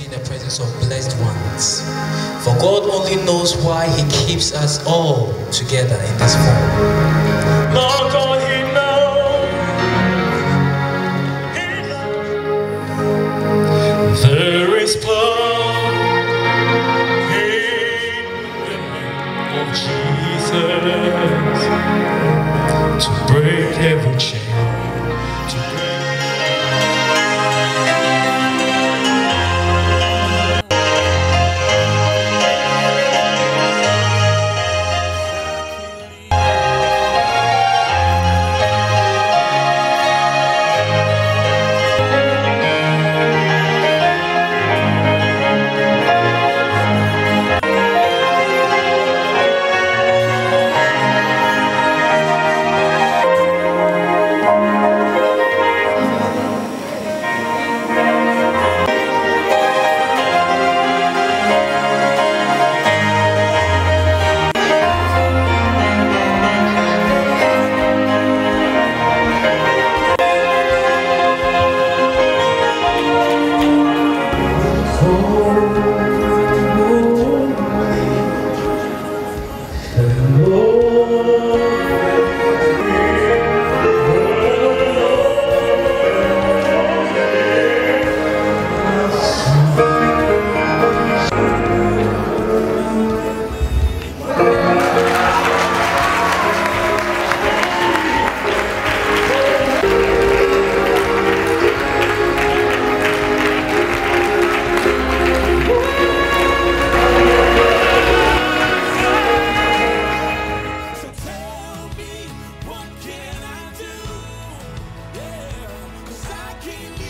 in the presence of blessed ones. For God only knows why He keeps us all together in this form. Lord God, He knows. There is power in the name of Jesus to break every chain. What can I do? Yeah, 'cause I can't